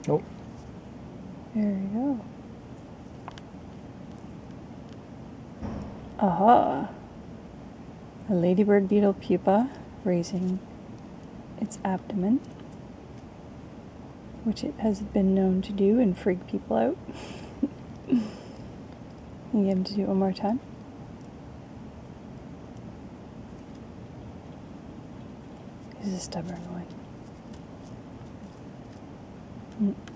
Oh. There we go. Aha! A Ladybird Beetle Pupa raising its abdomen, which it has been known to do and freak people out. You get him to do it one more time. He's a stubborn one.